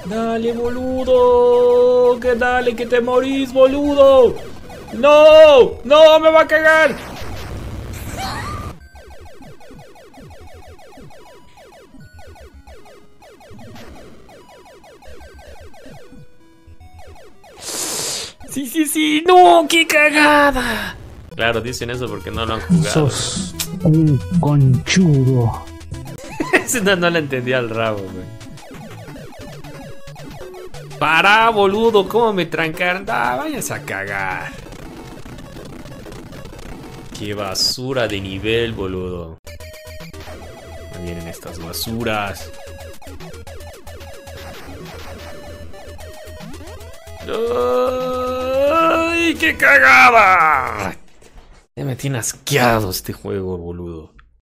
Dale, boludo. Que dale, que te morís, boludo. No, no, me va a cagar. Sí, sí, sí. No, qué cagada. Claro, dicen eso porque no lo han jugado. Sos un conchudo. No le entendí al rabo, güey. Pará, boludo, ¿cómo me trancaron? Ah, vayas a cagar. Qué basura de nivel, boludo. Me vienen estas basuras. ¡Ay, qué cagada! Ya me tiene asqueado este juego, boludo.